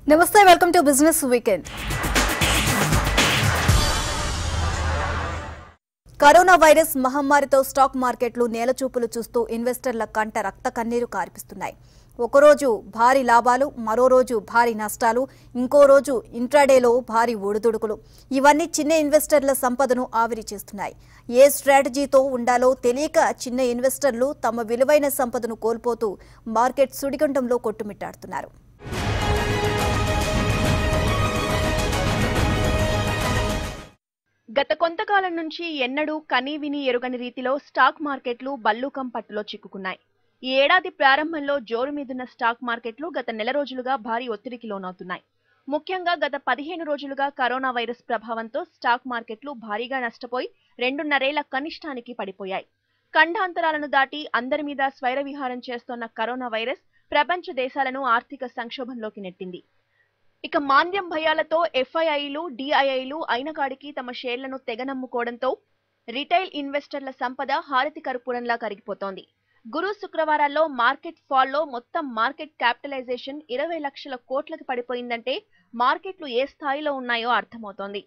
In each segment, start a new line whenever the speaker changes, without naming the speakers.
నమస్తే welcome to business weekend. Corona virus మహమ్మారితో stock మార్కెట్లు నేలచూపులు చూస్తూ ఇన్వెస్టర్ల కంట రక్త కన్నీరు కార్పిస్తున్నాయి. ఒకరోజు భారీ లాభాలు, మరో రోజు భారీ నష్టాలు, ఇంకో రోజు ఇంట్రాడేలో భారీ ఒడిదుడుకులు. ఇవన్నీ చిన్న ఇన్వెస్టర్ల సంపదను ఆవిరి చేస్తున్నాయి. ఏ స్ట్రాటజీతో ఉండాలో తెలియక చిన్న ఇన్వెస్టర్లు తమ విలువైన సంపదను కోల్పోతూ మార్కెట్ సుడిగుండంలో కొట్టుమిట్టాడుతున్నారు.
గత కొంతకాలం నుంచి ఎన్నడూ కనీవిని ఎరుగని రీతిలో స్టాక్ మార్కెట్లు బల్లూకం పట్టులో చిక్కుకున్నాయి. ఈ ఏడాది ప్రారంభంలో జోరు మీదున్న స్టాక్ మార్కెట్లు గత నెల రోజులుగా భారీ ఒత్తిడికి లోనవుతున్నాయి. ముఖ్యంగా గత 15 రోజులుగా కరోనా వైరస్ ప్రభావంతో స్టాక్ మార్కెట్లు భారీగా నష్టపోయి 2.5 ఏళ్ల కనిష్టానికి పడిపోయాయి. ఖండాంతరాలను దాటి అందరి మీద స్వైర విహారం చేస్తోన్న కరోనా వైరస్ ప్రపంచ దేశాలను ఆర్థిక సంక్షోభంలోకి నెట్టింది. ఇక మాంద్యం భయాలతో ఎఫ్ఐఐలు, డిఐఐలు అయిన కాడికి తమ షేర్లను తెగనమ్ముకోవడంతో రిటైల్ ఇన్వెస్టర్ల సంపద హారతి కర్పూరంలా కరిగిపోతోంది. గురు శుక్రవారాల్లో మార్కెట్ ఫాల్లో మొత్తం మార్కెట్ క్యాపిటలైజేషన్ 20 లక్షల కోట్లకు పడిపోయిందంటే మార్కెట్లు ఏ స్థాయిలో ఉన్నాయో అర్థమవుతోంది.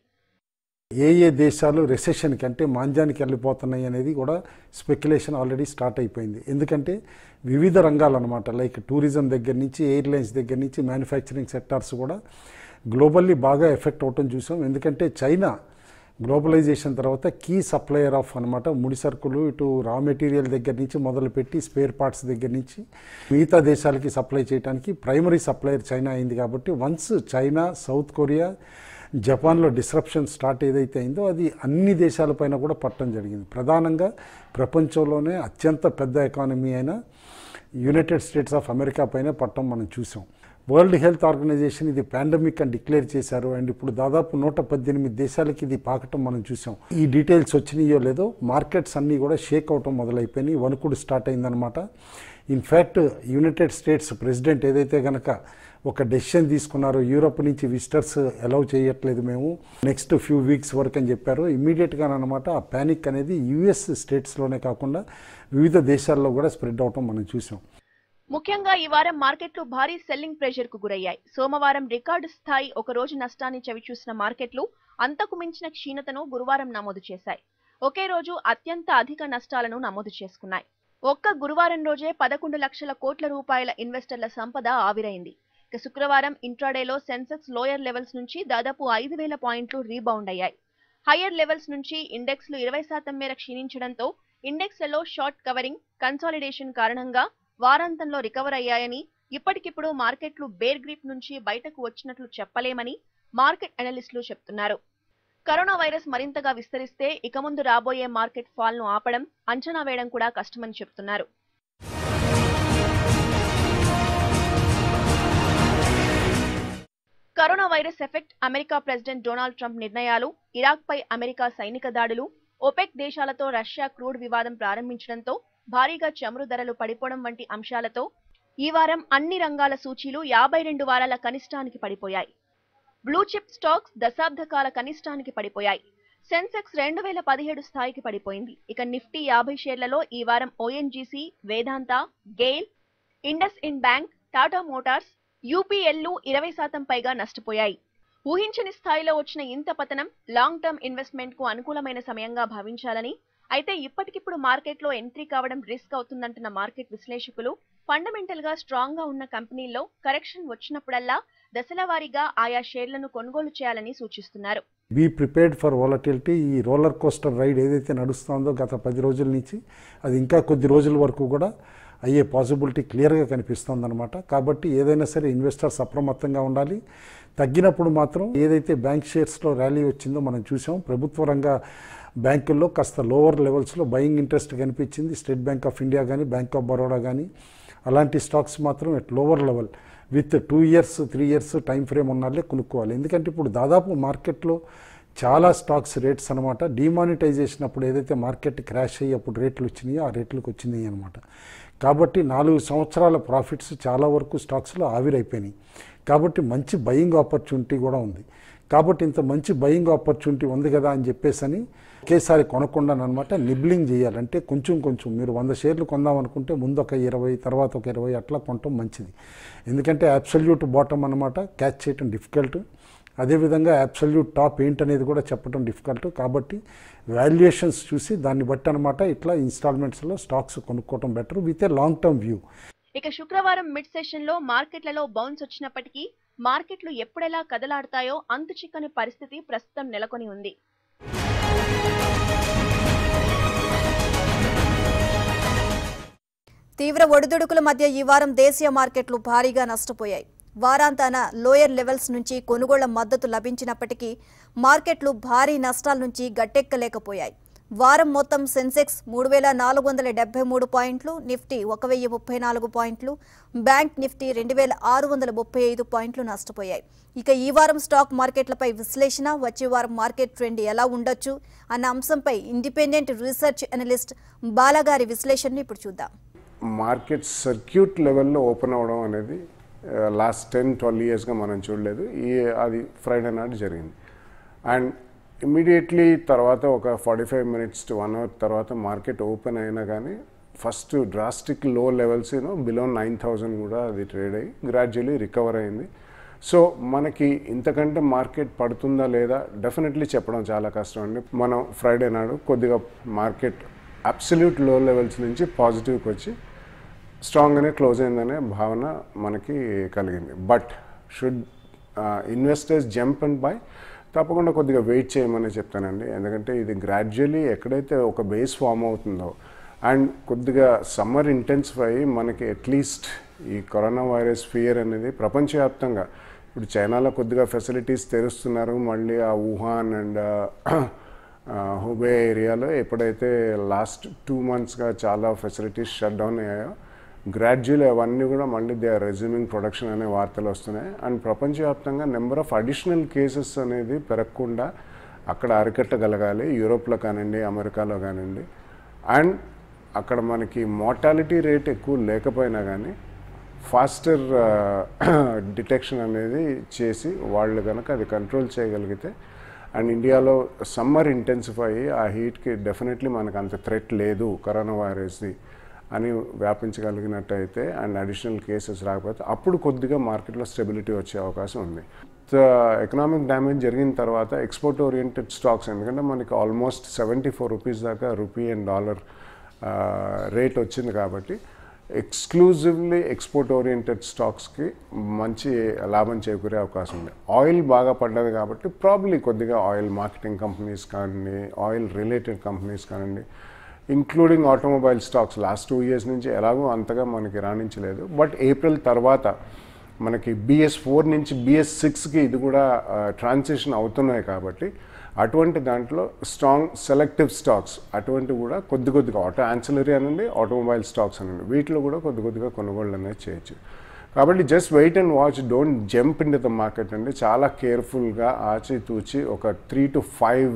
ఏ దేశాలు రెసెషన్కి అంటే మాంద్యానికి వెళ్ళిపోతున్నాయి అనేది కూడా స్పెక్యులేషన్ ఆల్రెడీ స్టార్ట్ అయిపోయింది. ఎందుకంటే వివిధ రంగాలు అనమాట, లైక్ టూరిజం దగ్గర నుంచి, ఎయిర్లైన్స్ దగ్గర నుంచి, మ్యానుఫ్యాక్చరింగ్ సెక్టార్స్ కూడా గ్లోబల్లీ బాగా ఎఫెక్ట్ అవటం చూసాం. ఎందుకంటే చైనా గ్లోబలైజేషన్ తర్వాత కీ సప్లయర్ ఆఫ్ అనమాట, ముడి సరుకులు ఇటు రా మెటీరియల్ దగ్గర నుంచి మొదలుపెట్టి స్పేర్ పార్ట్స్ దగ్గర నుంచి మిగతా దేశాలకి సప్లై చేయడానికి ప్రైమరీ సప్లయర్ చైనా అయింది. కాబట్టి వన్స్ చైనా, సౌత్ కొరియా, జపాన్లో డిస్రప్షన్ స్టార్ట్ ఏదైతే అయిందో అది అన్ని దేశాలపైన కూడా పట్టడం జరిగింది. ప్రధానంగా ప్రపంచంలోనే అత్యంత పెద్ద ఎకానమీ అయిన యునైటెడ్ స్టేట్స్ ఆఫ్ అమెరికా పైన పట్టడం మనం చూసాం. వరల్డ్ హెల్త్ ఆర్గనైజేషన్ ఇది పాండమిక్ అని డిక్లేర్ చేశారు. అండ్ ఇప్పుడు దాదాపు 118 దేశాలకి ఇది పాకటం మనం చూసాం. ఈ డీటెయిల్స్ వచ్చినాయో లేదో మార్కెట్స్ అన్నీ కూడా షేక్ అవటం మొదలైపోయినాయి, వణుకుడు స్టార్ట్ అయిందనమాట. ఇన్ఫ్యాక్ట్ యునైటెడ్ స్టేట్స్ ప్రెసిడెంట్ ఏదైతే కనుక ఒక డెసిషన్ తీసుకున్నారో, యూరోప్ నుంచి విజిటర్స్ అలౌ చేయట్లేదు మేము నెక్స్ట్ ఫ్యూ వీక్స్ వరకు అని చెప్పారు. ఇమ్మీడియట్గా అనమాట ఆ ప్యానిక్ అనేది యుఎస్ స్టేట్స్లోనే కాకుండా వివిధ దేశాల్లో కూడా స్ప్రెడ్ అవటం మనం చూసాం.
ముఖ్యంగా ఈ వారం మార్కెట్లు భారీ సెల్లింగ్ ప్రెషర్ కు గురయ్యాయి. సోమవారం రికార్డు స్థాయి ఒక రోజు నష్టాన్ని చవిచూసిన మార్కెట్లు అంతకు మించిన క్షీణతను గురువారం నమోదు చేశాయి. ఒకే రోజు అత్యంత అధిక నష్టాలను నమోదు చేసుకున్నాయి. ఒక్క గురువారం రోజే 11 లక్షల కోట్ల రూపాయల ఇన్వెస్టర్ల సంపద ఆవిరైంది. ఇక శుక్రవారం ఇంట్రాడేలో సెన్సెక్స్ లోయర్ లెవెల్స్ నుంచి దాదాపు 5,000 పాయింట్లు రీబౌండ్ అయ్యాయి. హయ్యర్ లెవెల్స్ నుంచి ఇండెక్స్లు 20% మేర క్షీణించడంతో ఇండెక్స్లలో షార్ట్ కవరింగ్, కన్సాలిడేషన్ కారణంగా వారాంతంలో రికవర్ అయ్యాయని, ఇప్పటికిప్పుడు మార్కెట్లు బేర్ గ్రిప్ నుంచి బయటకు వచ్చినట్లు చెప్పలేమని మార్కెట్ అనలిస్టులు చెప్తున్నారు. కరోనా వైరస్ మరింతగా విస్తరిస్తే ఇక ముందు రాబోయే మార్కెట్ ఫాల్ ను ఆపడం, అంచనా వేయడం కూడా కష్టమని చెప్తున్నారు. Corona virus effect, America President Donald Trump నిర్ణయాలు, ఇరాక్ పై అమెరికా సైనిక దాడులు, ఒపెక్ దేశాలతో రష్యా క్రూడ్ వివాదం ప్రారంభించడంతో భారీగా చమురు ధరలు పడిపోవడం వంటి అంశాలతో ఈ వారం అన్ని రంగాల సూచీలు 52 వారాల కనిష్టానికి పడిపోయాయి. బ్లూ చిప్ స్టాక్స్ దశాబ్ద కాల కనిష్టానికి పడిపోయాయి. సెన్సెక్స్ 2017 స్థాయికి పడిపోయింది. ఇక నిఫ్టీ 50 షేర్లలో ఈ వారం ONGC, Vedanta, GAIL, IndusInd bank, Tata Motors, యూపీఎల్లు 20% పైగా నష్టపోయాయి. ఊహించని స్థాయిలో వచ్చిన ఇంత పతనం లాంగ్ టర్మ్ ఇన్వెస్ట్మెంట్ కు అనుకూలమైన సమయంగా భావించాలని, అయితే ఇప్పటికిప్పుడు మార్కెట్లో ఎంట్రీ కావడం రిస్క్ అవుతుందంటున్న మార్కెట్ విశ్లేషకులు ఫండమెంటల్ గా స్ట్రాంగ్ గా ఉన్న కంపెనీల్లో కరెక్షన్ వచ్చినప్పుడల్లా దశల వారీగా ఆయా షేర్లను కొనుగోలు చేయాలని సూచిస్తున్నారు.
Be prepared for volatility. ఈ రోలర్ కోస్టర్ రైడ్ ఏదైతే నడుస్తుందో గత 10 రోజుల నుంచి అది ఇంకా కొద్ది రోజుల వరకు కూడా అయ్యే పాసిబిలిటీ క్లియర్గా కనిపిస్తుంది అనమాట. కాబట్టి ఏదైనా సరే ఇన్వెస్టర్స్ అప్రమత్తంగా ఉండాలి. తగ్గినప్పుడు మాత్రం ఏదైతే బ్యాంక్ షేర్స్లో ర్యాలీ వచ్చిందో మనం చూసాం. ప్రభుత్వ రంగ బ్యాంకుల్లో కాస్త లోవర్ లెవెల్స్లో బయింగ్ ఇంట్రెస్ట్ కనిపించింది. స్టేట్ బ్యాంక్ ఆఫ్ ఇండియా కానీ, బ్యాంక్ ఆఫ్ బరోడా కానీ అలాంటి స్టాక్స్ మాత్రం at lower level with 2 years 3 years time frame ఉన్నాళ్ళే కొనుక్కోవాలి. ఎందుకంటే ఇప్పుడు దాదాపు మార్కెట్లో చాలా స్టాక్స్ రేట్స్ అనమాట డిమానిటైజేషన్ అప్పుడు ఏదైతే మార్కెట్ క్రాష్ అయ్యి అప్పుడు రేట్లు వచ్చినాయో ఆ రేట్లకు వచ్చినాయి అనమాట. కాబట్టి 4 సంవత్సరాల ప్రాఫిట్స్ చాలా వరకు స్టాక్స్లో ఆవిరైపోయినాయి. కాబట్టి మంచి బయింగ్ ఆపర్చునిటీ కూడా ఉంది. కాబట్టి ఇంత మంచి బయింగ్ ఆపర్చునిటీ ఉంది కదా అని చెప్పేసి ఒకేసారి కొనకుండా అనమాట నిబ్లింగ్ చేయాలంటే కొంచెం కొంచెం మీరు 100 షేర్లు కొందామనుకుంటే ముందు ఒక 20 తర్వాత ఒక 20 అట్లా కొనటం మంచిది. ఎందుకంటే అబ్సల్యూట్ బాటమ్ అనమాట క్యాచ్ చేయటం డిఫికల్ట్, అదేవిధంగా అబ్సల్యూట్ టాప్ ఏంటనేది కూడా చెప్పడం డిఫికల్ట్. కాబట్టి వాల్యుయేషన్స్ చూసి దాన్ని బట్టి అనమాట ఇట్లా ఇన్స్టాల్మెంట్స్లో స్టాక్స్ కొనుక్కోవడం better with a long term view.
ఇక శుక్రవారం మిడ్ సెషన్ లో మార్కెట్లలో బౌన్స్ వచ్చినప్పటికీ మార్కెట్లు ఎప్పుడెలా కదలాడతాయో అంతు చిక్కని పరిస్థితి ప్రస్తుతం నెలకొని ఉంది.
తీవ్ర ఒడిదుడుకుల మధ్య ఈ వారం దేశీయ మార్కెట్లు భారీగా నష్టపోయాయి. వారాంతాన లోయర్ లెవెల్స్ నుంచి కొనుగోళ్ల మద్దతు లభించినప్పటికీ మార్కెట్లు భారీ నష్టాల నుంచి గట్టెక్కలేకపోయాయి. వారం మొత్తం సెన్సెక్స్ 3473 పాయింట్లు, నిఫ్టీ 1034 పాయింట్లు, బ్యాంక్ నిఫ్టీ 2635 పాయింట్లు నష్టపోయాయి. ఇక ఈ వారం స్టాక్ మార్కెట్లపై విశ్లేషణ, వచ్చే వారం మార్కెట్ ట్రెండ్ ఎలా ఉండొచ్చు అన్న అంశంపై ఇండిపెండెంట్ రీసెర్చ్ అనలిస్ట్ బాలాగారి విశ్లేషణను ఇప్పుడు చూద్దాం.
మార్కెట్ సర్క్యూట్ లెవెల్లో ఓపెన్ అవ్వడం అనేది లాస్ట్ 10-12 ఇయర్స్గా మనం చూడలేదు. అది ఫ్రైడే నాడు జరిగింది. అండ్ ఇమ్మీడియట్లీ తర్వాత ఒక 45 minutes to 1 hour తర్వాత మార్కెట్ ఓపెన్ అయినా కానీ first drastic low levels below 9,000 కూడా అది ట్రేడ్ అయ్యి గ్రాడ్యువల్లీ రికవర్ అయింది. సో మనకి ఇంతకంటే మార్కెట్ పడుతుందా లేదా డెఫినెట్లీ చెప్పడం చాలా కష్టం అండి. మనం ఫ్రైడే నాడు కొద్దిగా మార్కెట్ అబ్సల్యూట్ లో లెవెల్స్ నుంచి పాజిటివ్కి వచ్చి స్ట్రాంగ్గానే క్లోజ్ అయిందనే భావన మనకి కలిగింది. But should investors jump and buy? తప్పకుండా కొద్దిగా వెయిట్ చేయమని చెప్తానండి. ఎందుకంటే ఇది గ్రాడ్యువల్లీ ఎక్కడైతే ఒక బేస్ ఫామ్ అవుతుందో అండ్ కొద్దిగా సమ్మర్ ఇంటెన్సిఫై మనకి అట్లీస్ట్ ఈ కరోనా వైరస్ ఫియర్ అనేది ప్రపంచవ్యాప్తంగా ఇప్పుడు చైనాలో కొద్దిగా ఫెసిలిటీస్ తెరుస్తున్నారు. మళ్ళీ ఆ వుహాన్ అండ్ హుబే ఏరియాలో ఎప్పుడైతే లాస్ట్ 2 monthsగా చాలా ఫెసిలిటీస్ షట్ డౌన్ అయ్యాయో గ్రాడ్యువల్లీ అవన్నీ కూడా మళ్ళీ దే ఆర్ రెజ్యూమింగ్ ప్రొడక్షన్ అనే వార్తలు వస్తున్నాయి. అండ్ ప్రపంచవ్యాప్తంగా నెంబర్ ఆఫ్ అడిషనల్ కేసెస్ అనేది పెరగకుండా అక్కడ అరికట్టగలగాలి. యూరోప్లో కానివ్వండి, అమెరికాలో కానివ్వండి. అండ్ అక్కడ మనకి మోర్టాలిటీ రేట్ ఎక్కువ లేకపోయినా కానీ ఫాస్టర్ డిటెక్షన్ అనేది చేసి వాళ్ళు కనుక అది కంట్రోల్ చేయగలిగితే అండ్ ఇండియాలో సమ్మర్ ఇంటెన్సిఫై అయ్యి ఆ హీట్కి డెఫినెట్లీ మనకు అంత థ్రెట్ లేదు కరోనా వైరస్ది అని వ్యాపించగలిగినట్టయితే అండ్ అడిషనల్ కేసెస్ రాకపోతే అప్పుడు కొద్దిగా మార్కెట్లో స్టెబిలిటీ వచ్చే అవకాశం ఉంది. ఎకనామిక్ డ్యామేజ్ జరిగిన తర్వాత ఎక్స్పోర్ట్ ఓరియంటెడ్ స్టాక్స్, ఎందుకంటే మనకి ఆల్మోస్ట్ 74 రూపీస్ దాకా రూపీ అండ్ డాలర్ రేట్ వచ్చింది కాబట్టి ఎక్స్క్లూజివ్లీ ఎక్స్పోర్ట్ ఓరియంటెడ్ స్టాక్స్కి మంచి లాభం చేకూరే అవకాశం ఉంది. ఆయిల్ బాగా పడ్డది కాబట్టి ప్రాబ్లీ కొద్దిగా ఆయిల్ మార్కెటింగ్ కంపెనీస్ కానివ్వండి, ఆయిల్ రిలేటెడ్ కంపెనీస్ కానివ్వండి, including automobile stocks last 2 years నుంచి ఎలాగో అంతగా మనకి రాణించలేదు. బట్ ఏప్రిల్ తర్వాత మనకి BS4 నుంచి BS6కి ఇది కూడా ట్రాన్సిషన్ అవుతున్నాయి కాబట్టి అటువంటి దాంట్లో స్ట్రాంగ్ సెలెక్టివ్ స్టాక్స్ అటువంటి కూడా కొద్దిగా ఆటో యాన్సిలరీ అనండి, ఆటోమొబైల్ స్టాక్స్ అనండి, వీటిలో కూడా కొద్దిగా కొనుగోళ్ళు అనేది చేయొచ్చు. కాబట్టి just wait and watch, don't jump into the market అండి. చాలా కేర్ఫుల్గా ఆచితూచి ఒక 3 to 5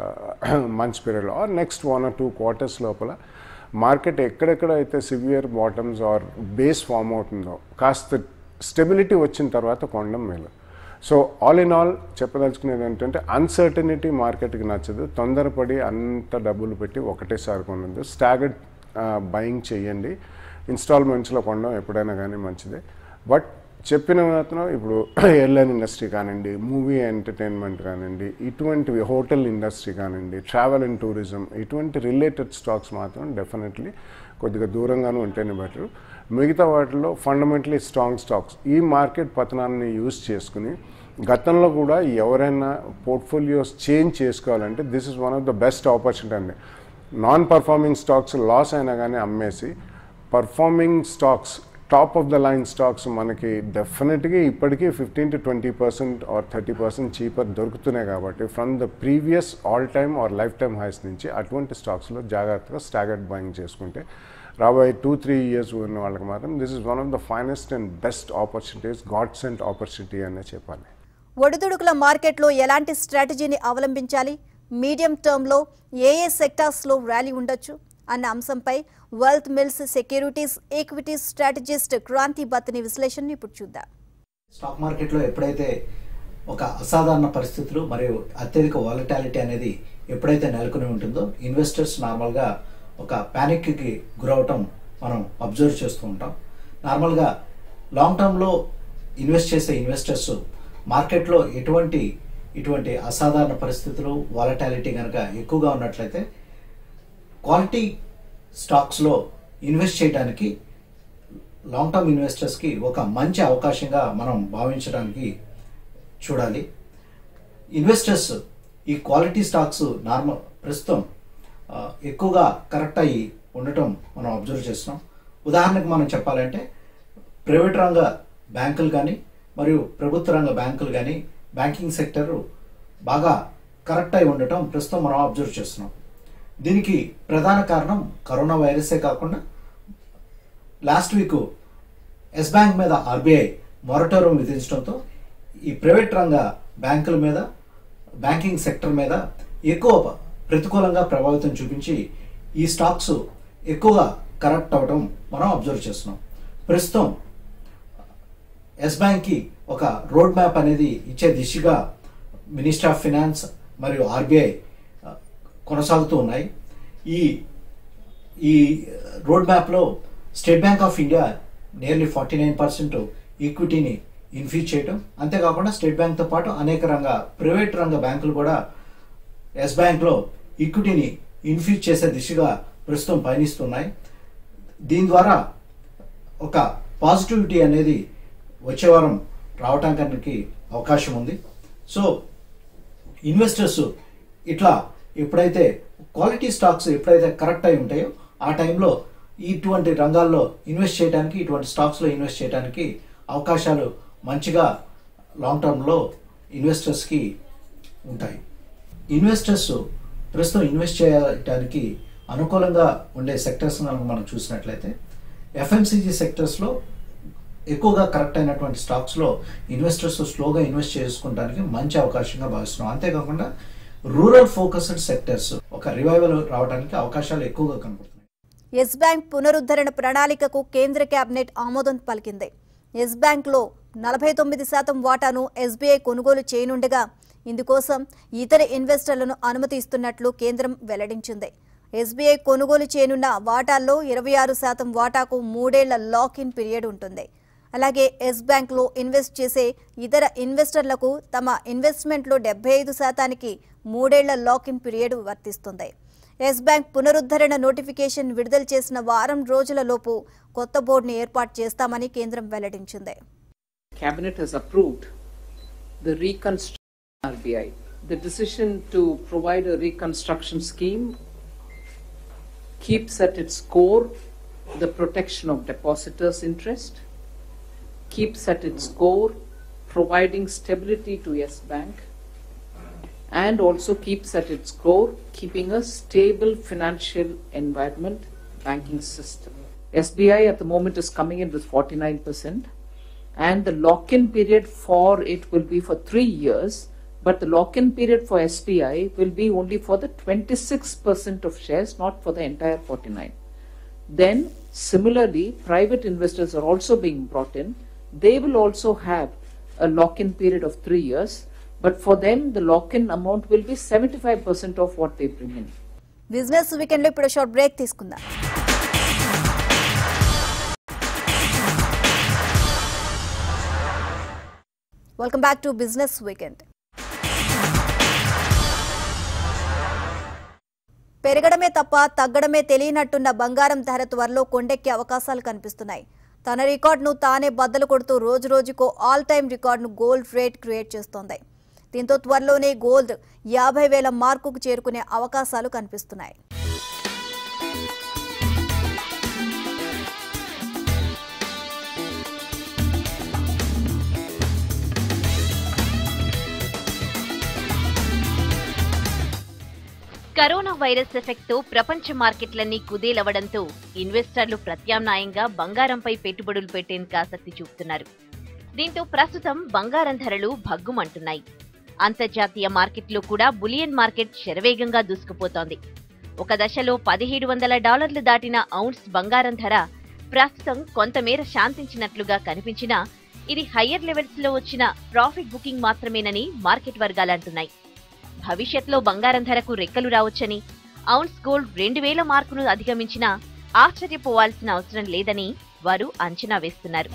months పీరియడ్లో ఆర్ నెక్స్ట్ 1 or 2 quarters లోపల మార్కెట్ ఎక్కడెక్కడైతే severe bottoms or base form అవుతుందో కాస్త స్టెబిలిటీ వచ్చిన తర్వాత కొనడం మేలు. సో ఆల్ ఇన్ ఆల్ చెప్పదలుచుకునేది ఏంటంటే అన్సర్టనిటీ మార్కెట్కి నచ్చదు. తొందరపడి అంత డబ్బులు పెట్టి ఒకటేసారి కొనద్దు. స్టాగర్డ్ బయింగ్ చేయండి. ఇన్స్టాల్మెంట్స్లో కొనడం ఎప్పుడైనా కానీ మంచిదే. బట్ చెప్పిన మాత్రం ఇప్పుడు ఎయిర్లైన్ ఇండస్ట్రీ కానివ్వండి, మూవీ ఎంటర్టైన్మెంట్ కానివ్వండి, ఇటువంటివి హోటల్ ఇండస్ట్రీ కానివ్వండి, ట్రావెల్ అండ్ టూరిజం, ఇటువంటి రిలేటెడ్ స్టాక్స్ మాత్రం డెఫినెట్లీ కొద్దిగా దూరంగానే ఉంటేనే బెటర్. మిగతా వాటిలో ఫండమెంటలీ స్ట్రాంగ్ స్టాక్స్ ఈ మార్కెట్ పతనాన్ని యూజ్ చేసుకుని గతంలో కూడా ఎవరైనా పోర్ట్ఫోలియోస్ చేంజ్ చేసుకోవాలంటే this is one of the best opportunity అండి. నాన్ పర్ఫార్మింగ్ స్టాక్స్ లాస్ అయినా కానీ అమ్మేసి performing stocks, top of the line stocks మనకి డెఫినెట్గా ఇప్పటికీ 15 to 20% ఆర్ 30% చీపర్ దొరుకుతున్నాయి. కాబట్టి from the previous all time or lifetime highs నుంచి అటువంటి స్టాక్స్లో జాగ్రత్తగా స్టాగర్డ్ బయింగ్ చేసుకుంటే రాబోయే 2-3 years ఉన్న వాళ్ళకి మాత్రం this is one of the finest and best opportunities, God sent opportunity అనే చెప్పాలి.
ఒడిదుడుకుల మార్కెట్లో ఎలాంటి స్ట్రాటజీని అవలంబించాలి, మీడియం టర్మ్లో ఏ సెక్టార్స్లో ర్యాలీ ఉండొచ్చు అన్న అంశంపై Wealth Mills Securities equities strategist Kranti Bathini విశ్లేషణను ఇప్పుడు చూద్దాం.
స్టాక్ మార్కెట్లో ఎప్పుడైతే ఒక అసాధారణ పరిస్థితులు మరియు అత్యధిక వాలటాలిటీ అనేది ఎప్పుడైతే నెలకొని ఉంటుందో ఇన్వెస్టర్స్ నార్మల్గా ఒక ప్యానిక్కి గురవటం మనం అబ్జర్వ్ చేస్తూ ఉంటాం. నార్మల్గా లాంగ్ టర్మ్లో ఇన్వెస్ట్ చేసే ఇన్వెస్టర్స్ మార్కెట్లో ఇటువంటి అసాధారణ పరిస్థితులు వాలటాలిటీ కనుక ఎక్కువగా ఉన్నట్లయితే క్వాలిటీ స్టాక్స్లో ఇన్వెస్ట్ చేయడానికి లాంగ్ టర్మ్ ఇన్వెస్టర్స్కి ఒక మంచి అవకాశంగా మనం భావించడానికి చూడాలి. ఇన్వెస్టర్స్ ఈ క్వాలిటీ స్టాక్స్ ప్రస్తుతం ఎక్కువగా కరెక్ట్ అయ్యి ఉండటం మనం అబ్జర్వ్ చేస్తున్నాం. ఉదాహరణకు మనం చెప్పాలంటే ప్రైవేట్ రంగ బ్యాంకులు కానీ మరియు ప్రభుత్వ రంగ బ్యాంకులు కానీ బ్యాంకింగ్ సెక్టర్ బాగా కరెక్ట్ అయి ఉండటం ప్రస్తుతం మనం అబ్జర్వ్ చేస్తున్నాం. దీనికి ప్రధాన కారణం కరోనా వైరసే కాకుండా లాస్ట్ వీక్ ఎస్ బ్యాంక్ మీద ఆర్బీఐ మొరటోరియం విధించడంతో ఈ ప్రైవేట్ రంగ బ్యాంకుల మీద బ్యాంకింగ్ సెక్టర్ మీద ఎక్కువ ప్రతికూలంగా ప్రభావితం చూపించి ఈ స్టాక్స్ ఎక్కువగా కరెక్ట్ అవ్వడం మనం అబ్జర్వ్ చేస్తున్నాం. ప్రస్తుతం ఎస్ బ్యాంక్కి ఒక రోడ్ మ్యాప్ అనేది ఇచ్చే దిశగా మినిస్ట్రీ ఆఫ్ ఫైనాన్స్ మరియు ఆర్బీఐ కొనసాగుతూ ఉన్నాయి. ఈ రోడ్ మ్యాప్లో State Bank of India nearly 49% ఈక్విటీని ఇన్ఫ్యూజ్ చేయడం, అంతేకాకుండా స్టేట్ బ్యాంక్తో పాటు అనేక ప్రైవేట్ రంగ బ్యాంకులు కూడా ఎస్ బ్యాంక్లో ఈక్విటీని ఇన్ఫ్యూజ్ చేసే దిశగా ప్రస్తుతం పయనిస్తున్నాయి. దీని ద్వారా ఒక పాజిటివిటీ అనేది వచ్చే వారం రావటానికి అవకాశం ఉంది. సో ఇన్వెస్టర్స్ ఇట్లా ఎప్పుడైతే క్వాలిటీ స్టాక్స్ ఎప్పుడైతే కరెక్ట్ అయి ఉంటాయో ఆ టైంలో ఇటువంటి రంగాల్లో ఇన్వెస్ట్ చేయడానికి, ఇటువంటి స్టాక్స్లో ఇన్వెస్ట్ చేయడానికి అవకాశాలు మంచిగా లాంగ్ టర్మ్లో ఇన్వెస్టర్స్కి ఉంటాయి. ఇన్వెస్టర్స్ ప్రస్తుతం ఇన్వెస్ట్ చేయడానికి అనుకూలంగా ఉండే సెక్టర్స్ మనం చూసినట్లయితే ఎఫ్ఎంసీజీ సెక్టర్స్లో ఎక్కువగా కరెక్ట్ అయినటువంటి స్టాక్స్లో ఇన్వెస్టర్స్ స్లోగా ఇన్వెస్ట్ చేసుకోవడానికి మంచి అవకాశంగా భావిస్తున్నాం. అంతేకాకుండా రూరల్ ఫోకస్డ్ సెక్టర్స్ ఒక రివైవల్ రావడానికి అవకాశాలు ఎక్కువగా కనపడుతున్నాయి.
ఎస్ బ్యాంక్ పునరుద్ధరణ ప్రణాళికకు కేంద్ర కేబినెట్ ఆమోదం పలికింది. ఎస్ బ్యాంక్లో 49% వాటాను ఎస్బీఐ కొనుగోలు చేయనుండగా ఇందుకోసం ఇతర ఇన్వెస్టర్లను అనుమతిస్తున్నట్లు కేంద్రం వెల్లడించింది. ఎస్బీఐ కొనుగోలు చేయనున్న వాటాల్లో 26% వాటాకు 3 ఏళ్ల లాక్ ఇన్ పీరియడ్ ఉంటుంది. అలాగే ఎస్ బ్యాంక్లో ఇన్వెస్ట్ చేసే ఇతర ఇన్వెస్టర్లకు తమ ఇన్వెస్ట్మెంట్లో 75%కి 3 ఏళ్ల లాక్ ఇన్ పీరియడ్ వర్తిస్తుంది. ఎస్ బ్యాంక్ పునరుద్ధరణ నోటిఫికేషన్ విడుదల చేసిన వారం రోజులలోపు కొత్త బోర్డును ఏర్పాటు చేస్తామని కేంద్రం వెల్లడించింది.
Cabinet has approved the reconstruction RBI. The decision to provide a reconstruction scheme keeps at its core the protection of depositors' interest, keeps at its core providing stability to Yes Bank, and also keeps at its core keeping a stable financial environment banking system. SBI at the moment is coming in with 49%, and the lock-in period for it will be for 3 years, but the lock-in period for SBI will be only for the 26% of shares, not for the entire 49%. Then similarly, private investors are also being brought in. They will also have a lock-in period of 3 years, but for them the lock-in amount will be 75% of what they bring in.
Business Weekend లో ఇప్పుడు short break తీసుకుందాం. Welcome back to business Weekend. పెరగడమే తప్ప తగ్గడమే తెలియనట్టున్న బంగారం ధర త్వరలో కొండెక్కే అవకాశాలు కనిపిస్తున్నాయి. తన రికార్డును తానే బద్దలు కొడుతూ రోజు రోజుకో ఆల్ టైమ్ రికార్డును గోల్డ్ రేట్ క్రియేట్ చేస్తోంది. దీంతో త్వరలోనే గోల్డ్ 50,000 మార్కుకు చేరుకునే అవకాశాలు కనిపిస్తున్నాయి.
కరోనా వైరస్ ఎఫెక్ట్ తో ప్రపంచ మార్కెట్లన్నీ కుదేలవడంతో ఇన్వెస్టర్లు ప్రత్యామ్నాయంగా బంగారంపై పెట్టుబడులు పెట్టేందుకు ఆసక్తి చూపుతున్నారు. దీంతో ప్రస్తుతం బంగారం ధరలు భగ్గుమంటున్నాయి. అంతర్జాతీయ మార్కెట్లో కూడా బులియన్ మార్కెట్ శరవేగంగా దూసుకుపోతోంది. ఒక దశలో $1,700 దాటిన ఔన్స్ బంగారం ధర ప్రస్తుతం కొంతమేర శాంతించినట్లుగా కనిపించినా ఇది హయ్యర్ లెవెల్స్ లో వచ్చిన ప్రాఫిట్ బుకింగ్ మాత్రమేనని మార్కెట్ వర్గాలు అంటున్నాయి. భవిష్యత్తులో బంగారం ధరకు రెక్కలు రావచ్చని, ఔన్స్ గోల్డ్ 2000 మార్కును అధిగమించినా ఆశ్చర్యపోవాల్సిన అవసరం లేదని వారు అంచనా వేస్తున్నారు.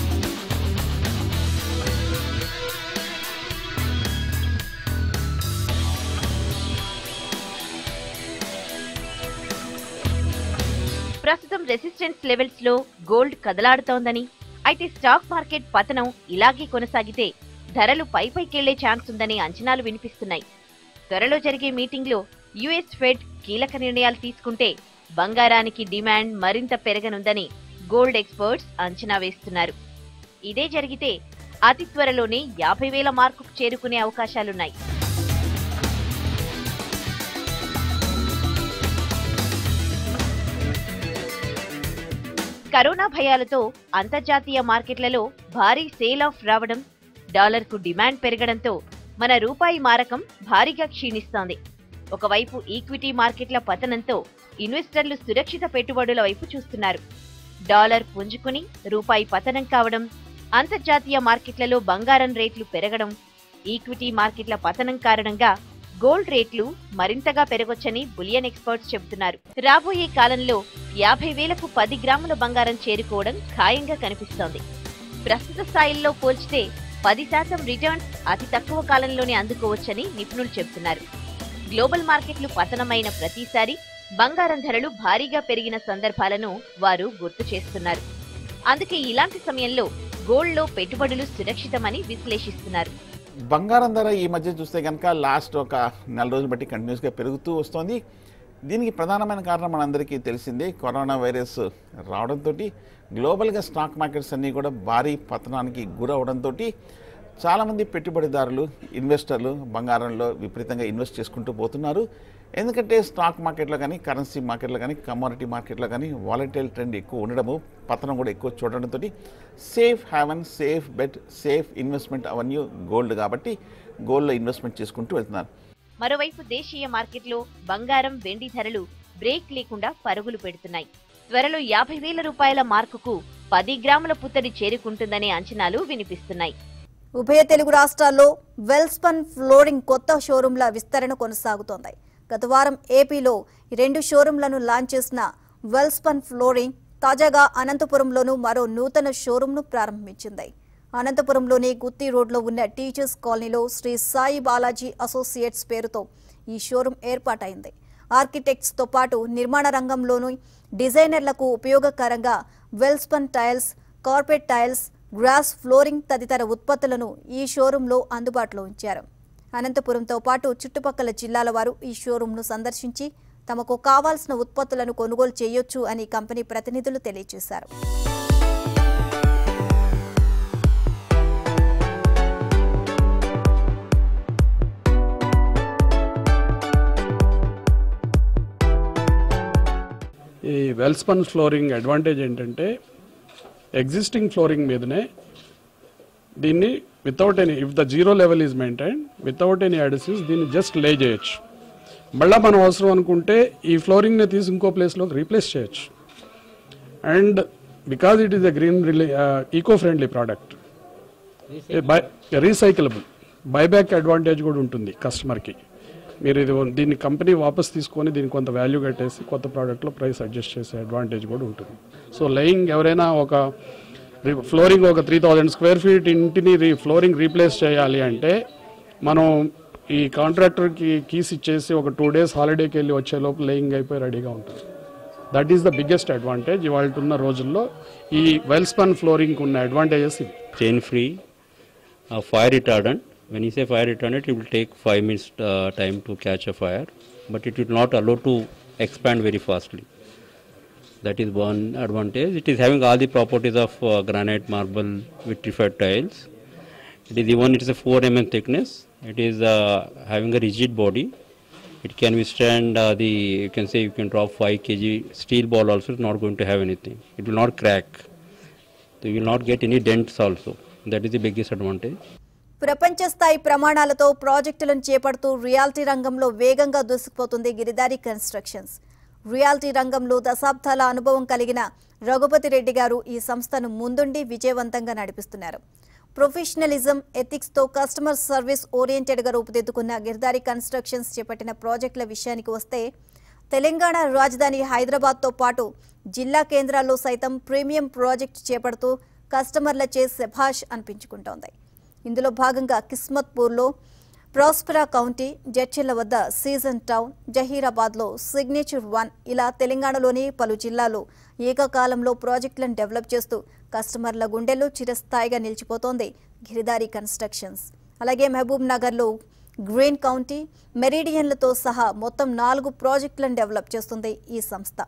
ప్రస్తుతం రెసిస్టెన్స్ లెవెల్స్ లో గోల్డ్ కదలాడుతోందని, అయితే స్టాక్ మార్కెట్ పతనం ఇలాగే కొనసాగితే ధరలు పైకెళ్లే ఛాన్స్ ఉందని అంచనాలు వినిపిస్తున్నాయి. త్వరలో జరిగే మీటింగ్ లో యుఎస్ ఫెడ్ కీలక నిర్ణయాలు తీసుకుంటే బంగారానికి డిమాండ్ మరింత పెరగనుందని గోల్డ్ ఎక్స్పర్ట్స్ అంచనా వేస్తున్నారు. ఇదే జరిగితే అతి త్వరలోనే 50,000 మార్కుకు చేరుకునే అవకాశాలున్నాయి. కరోనా భయాలతో అంతర్జాతీయ మార్కెట్లలో భారీ సేల్ ఆఫ్ రావడం, డాలర్కు డిమాండ్ పెరగడంతో మన రూపాయి మారకం భారీగా క్షీణిస్తోంది. ఒకవైపు ఈక్విటీ మార్కెట్ల పతనంతో ఇన్వెస్టర్లు సురక్షిత పెట్టుబడుల వైపు చూస్తున్నారు. డాలర్ పుంజుకుని రూపాయి పతనం కావడం, అంతర్జాతీయ మార్కెట్లలో బంగారం రేట్లు పెరగడం, ఈక్విటీ మార్కెట్ల పతనం కారణంగా గోల్డ్ రేట్లు మరింతగా పెరగొచ్చని బులియన్ ఎక్స్పర్ట్స్ చెబుతున్నారు. రాబోయే కాలంలో 50,000కు 10 గ్రాముల బంగారం చేరుకోవడం ఖాయంగా కనిపిస్తోంది. ప్రస్తుత స్థాయిల్లో పోల్చితే 10% రిటర్న్స్ అతి తక్కువ కాలంలోనే అందుకోవచ్చని నిపుణులు చెబుతున్నారు. గ్లోబల్ మార్కెట్లు పతనమైన ప్రతిసారి బంగారం ధరలు భారీగా పెరిగిన సందర్భాలను వారు గుర్తు చేస్తున్నారు. అందుకే ఇలాంటి సమయంలో గోల్డ్లో పెట్టుబడులు సురక్షితమని విశ్లేషిస్తున్నారు.
బంగారం ధర ఈ మధ్య చూస్తే కనుక లాస్ట్ ఒక 4 రోజులు బట్టి కంటిన్యూస్గా పెరుగుతూ వస్తుంది. దీనికి ప్రధానమైన కారణం మనందరికీ తెలిసిందే, కరోనా వైరస్ రావడంతో గ్లోబల్గా స్టాక్ మార్కెట్స్ అన్నీ కూడా భారీ పతనానికి గురవడంతో చాలామంది పెట్టుబడిదారులు, ఇన్వెస్టర్లు బంగారంలో విపరీతంగా ఇన్వెస్ట్ చేసుకుంటూ పోతున్నారు. ఎందుకంటే స్టాక్ మార్కెట్లో కానీ, కరెన్సీ మార్కెట్లో కానీ, కమోడిటీ మార్కెట్లో కానీ వాలటైల్ ట్రెండ్ ఎక్కువ ఉండడము, పతనం కూడా ఎక్కువ చూడడంతో safe haven, safe bet, safe investment అవన్నీ గోల్డ్ కాబట్టి గోల్డ్లో ఇన్వెస్ట్మెంట్ చేసుకుంటూ వెళ్తున్నారు.
మరోవైపు దేశీయ మార్కెట్లో బంగారం, వెండి ధరలు బ్రేక్ లేకుండా పరుగులు పెడుతున్నాయి. త్వరలో 50,000 రూపాయల మార్కుకు 10 గ్రాముల పుత్తడి చేరుకుంటుందనే అంచనాలు వినిపిస్తున్నాయి.
ఉభయ తెలుగు రాష్ట్రాల్లో వెల్స్పన్ ఫ్లోరింగ్ కొత్త షోరూంల విస్తరణ కొనసాగుతోంది. గత వారం ఏపీలో 2 షోరూంలను లాంచ్ చేసిన వెల్స్పన్ ఫ్లోరింగ్ తాజాగా అనంతపురంలోనూ మరో నూతన షోరూంను ప్రారంభించింది. అనంతపురంలోని గుత్తి రోడ్లో ఉన్న టీచర్స్ కాలనీలో శ్రీ సాయి బాలాజీ అసోసియేట్స్ పేరుతో ఈ షోరూం ఏర్పాటైంది. ఆర్కిటెక్ట్స్తో పాటు నిర్మాణ రంగంలోనూ డిజైనర్లకు ఉపయోగకరంగా Welspun tiles, carpet tiles, grass flooring తదితర ఉత్పత్తులను ఈ షోరూంలో అందుబాటులో ఉంచారు. అనంతపురంతో పాటు చుట్టుపక్కల జిల్లాల వారు ఈ షోరూంను సందర్శించి తమకు కావాల్సిన ఉత్పత్తులను కొనుగోలు చేయొచ్చు అని కంపెనీ ప్రతినిధులు తెలియజేశారు.
ఈ వెల్స్పన్ ఫ్లోరింగ్ అడ్వాంటేజ్ ఏంటంటే ఎగ్జిస్టింగ్ ఫ్లోరింగ్ మీదనే దీన్ని without any, if the zero level is maintain, without any adhesives దీన్ని జస్ట్ లే చేయొచ్చు. మళ్ళీ మనం అవసరం అనుకుంటే ఈ ఫ్లోరింగ్ని తీసి ఇంకో ప్లేస్లోకి రీప్లేస్ చేయొచ్చు. And because it is a green eco friendly product, recyclable, buyback advantage కూడా ఉంటుంది కస్టమర్కి. మీరు దీన్ని కంపెనీ వాపస్ తీసుకొని దీనికి కొంత వాల్యూ కట్టేసి కొత్త ప్రోడక్ట్లో ప్రైస్ అడ్జస్ట్ చేసే అడ్వాంటేజ్ కూడా ఉంటుంది. సో లయింగ్ ఎవరైనా ఒక ఫ్లోరింగ్ ఒక 3,000 స్క్వేర్ ఫీట్ ఇంటిని ఫ్లోరింగ్ రీప్లేస్ చేయాలి అంటే మనం ఈ కాంట్రాక్టర్కి కీస్ ఇచ్చేసి ఒక 2 days హాలిడేకి వెళ్ళి వచ్చే లోపు లేయింగ్ అయిపోయి రెడీగా ఉంటుంది. That is the biggest advantage ఇవాళ ఉన్న రోజుల్లో ఈ వెల్స్పన్ ఫ్లోరింగ్కి ఉన్న అడ్వాంటేజెస్ ఇవి.
Chain free, fire retardant. When you say fire retardant, it will take 5 minutes time to catch a fire, but it will not allow to expand very fastly. That is one advantage. It is having all the properties of granite, marble, vitrified tiles. It is a 4 mm thickness. It is having a rigid body. It can withstand you can drop 5 kg steel ball also, it's not going to have anything. It will not crack. So you will not get any dents also. That is the biggest advantage.
ప్రపంచ స్థాయి ప్రమాణాలతో ప్రాజెక్టులను చేపడుతూ reality రంగంలో వేగంగా దూసుకుపోతుంది Giridhari constructions. Reality రంగంలో దశాబ్దాల అనుభవం కలిగిన రఘుపతి రెడ్డి గారు ఈ సంస్థను ముందుండి విజయవంతంగా నడిపిస్తున్నారు. ప్రొఫెషనలిజం, ఎథిక్స్తో కస్టమర్ సర్వీస్ ఓరియంటెడ్గా రూపుదిద్దుకున్న గిరిదారి కన్స్ట్రక్షన్స్ చేపట్టిన ప్రాజెక్టుల విషయానికి వస్తే తెలంగాణ రాజధాని హైదరాబాద్తో పాటు జిల్లా కేంద్రాల్లో సైతం ప్రీమియం ప్రాజెక్టు చేపడుతూ కస్టమర్లచే శభాష్ అనిపించుకుంటోంది. ఇందులో భాగంగా కిస్మత్పూర్లో ప్రాస్పెరా కౌంటీ, జడ్చెర్ల వద్ద సీజన్ టౌన్, జహీరాబాద్లో సిగ్నేచర్ 1 ఇలా తెలంగాణలోని పలు జిల్లాల్లో ఏకకాలంలో ప్రాజెక్టులను డెవలప్ చేస్తూ కస్టమర్ల గుండెల్లో చిరస్థాయిగా నిలిచిపోతోంది గిరిదారి కన్స్ట్రక్షన్స్. అలాగే మహబూబ్ నగర్లో గ్రీన్ కౌంటీ, మెరిడియన్లతో సహా మొత్తం 4 ప్రాజెక్టులను డెవలప్ చేస్తుంది ఈ సంస్థ.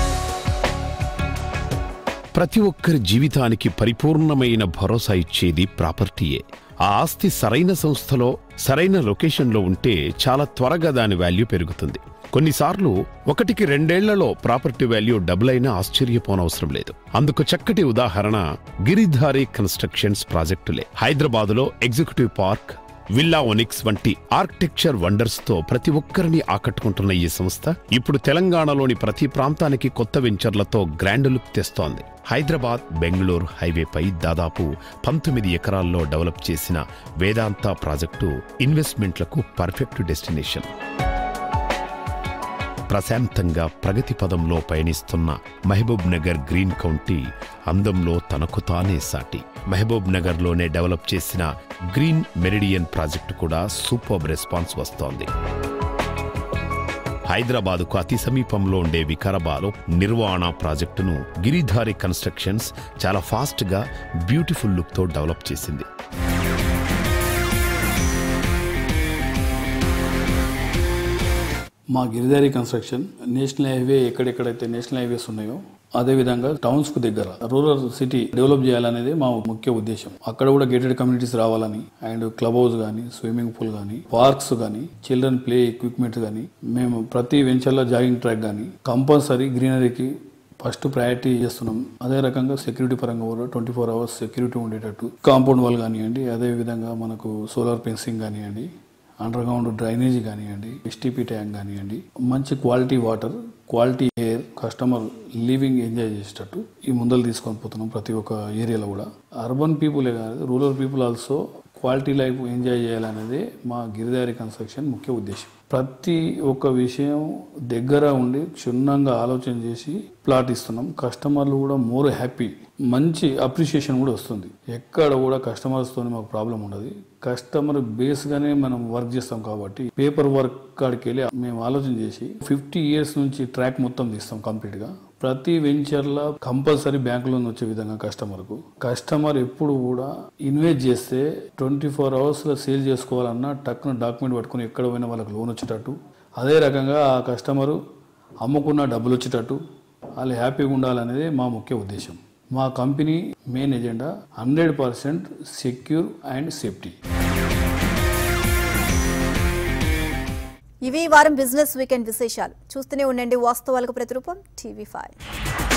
ప్రతి ఒక్కరి జీవితానికి పరిపూర్ణమైన భరోసా ఇచ్చేది ప్రాపర్టీయే. ఆ ఆస్తి సరైన సంస్థలో సరైన లొకేషన్లో ఉంటే చాలా త్వరగా దాని వాల్యూ పెరుగుతుంది. కొన్నిసార్లు 1-2 ప్రాపర్టీ వాల్యూ డబుల్ అయినా ఆశ్చర్యపోనవసరం లేదు. అందుకు చక్కటి ఉదాహరణ గిరిధారి కన్స్ట్రక్షన్స్ ప్రాజెక్టులే. హైదరాబాదులో ఎగ్జిక్యూటివ్ పార్క్, విల్లా ఒనిక్స్ వంటి ఆర్కిటెక్చర్ వండర్స్ తో ప్రతి ఒక్కరిని ఆకట్టుకుంటున్న ఈ సంస్థ ఇప్పుడు తెలంగాణలోని ప్రతి ప్రాంతానికి కొత్త వెంచర్లతో గ్రాండ్ లుక్ తెస్తోంది. హైదరాబాద్ బెంగళూరు హైవేపై దాదాపు 19 ఎకరాల్లో డెవలప్ చేసిన వేదాంత ప్రాజెక్టు ఇన్వెస్ట్మెంట్లకు పర్ఫెక్ట్ డెస్టినేషన్. ప్రశాంతంగా ప్రగతి పదంలో పయనిస్తున్న మహబూబ్ నగర్ గ్రీన్ కౌంటీ అందంలో తనకు తానే సాటి. మహబూబ్ నగర్లోనే డెవలప్ చేసిన గ్రీన్ మెరిడియన్ ప్రాజెక్టు కూడా సూపర్బ్ రెస్పాన్స్ వస్తోంది. హైదరాబాదుకు అతి సమీపంలో ఉండే వికారాబాద్లో నిర్వాణ ప్రాజెక్టును గిరిధారి కన్స్ట్రక్షన్స్ చాలా ఫాస్ట్గా బ్యూటిఫుల్ లుక్తో డెవలప్ చేసింది.
మా గిరిదారి కన్స్ట్రక్షన్ నేషనల్ హైవే ఎక్కడెక్కడైతే నేషనల్ హైవేస్ ఉన్నాయో అదేవిధంగా టౌన్స్ కు దగ్గర రూరల్ సిటీ డెవలప్ చేయాలనేది మా ముఖ్య ఉద్దేశం. అక్కడ కూడా గేటెడ్ కమ్యూనిటీస్ రావాలని, అండ్ క్లబ్ హౌస్ కానీ, స్విమ్మింగ్ పూల్ కానీ, పార్క్స్ కానీ, చిల్డ్రన్ ప్లే ఎక్విప్మెంట్స్ కానీ, మేము ప్రతి వెంచర్లో జాగింగ్ ట్రాక్ కానీ కంపల్సరీ గ్రీనరీకి ఫస్ట్ ప్రయారిటీ చేస్తున్నాం. అదే రకంగా సెక్యూరిటీ పరంగా కూడా 24 hours సెక్యూరిటీ ఉండేటట్టు కాంపౌండ్ వాల్ కానివ్వండి, అదేవిధంగా మనకు సోలార్ ఫెన్సింగ్ కానివ్వండి, అండర్ గ్రౌండ్ డ్రైనేజ్ కానివ్వండి, ఎస్టీపీ ట్యాంక్ కానివ్వండి, మంచి quality water, quality air, customer living enjoy చేసేటట్టు ఈ ముందలు తీసుకొని పోతున్నాం. ప్రతి ఒక్క ఏరియాలో కూడా అర్బన్ పీపులే కాదు, rural people also quality life enjoy చేయాలనేదే మా గిరిదారి కన్స్ట్రక్షన్ ముఖ్య ఉద్దేశం. ప్రతి ఒక్క విషయం దగ్గర ఉండి క్షుణ్ణంగా ఆలోచన చేసి ప్లాట్ ఇస్తున్నాం. కస్టమర్లు కూడా మోర్ హ్యాపీ, మంచి అప్రిషియేషన్ కూడా వస్తుంది. ఎక్కడ కూడా కస్టమర్స్తో మాకు ప్రాబ్లం ఉండదు. కస్టమర్ బేస్గానే మనం వర్క్ చేస్తాం కాబట్టి పేపర్ వర్క్ కాడికి వెళ్ళి మేము ఆలోచన చేసి 50 years నుంచి ట్రాక్ మొత్తం తీస్తాం కంప్లీట్గా. ప్రతి వెంచర్లో కంపల్సరీ బ్యాంక్ లోన్ వచ్చే విధంగా కస్టమర్ ఎప్పుడు కూడా ఇన్వెస్ట్ చేస్తే 24 hours సేల్ చేసుకోవాలన్నా టక్కున డాక్యుమెంట్ పట్టుకుని ఎక్కడ పోయినా వాళ్ళకి లోన్ వచ్చేటట్టు, అదే రకంగా ఆ కస్టమరు అమ్ముకున్న డబ్బులు వచ్చేటట్టు వాళ్ళు హ్యాపీగా ఉండాలనేది మా ముఖ్య ఉద్దేశం. మా company main agenda 100% secure and safety.
ఇవి వారం బిజినెస్ వీకెండ్ విశేషాలు. చూస్తూనే ఉండండి వాస్తవాలకు ప్రతిరూపం TV5.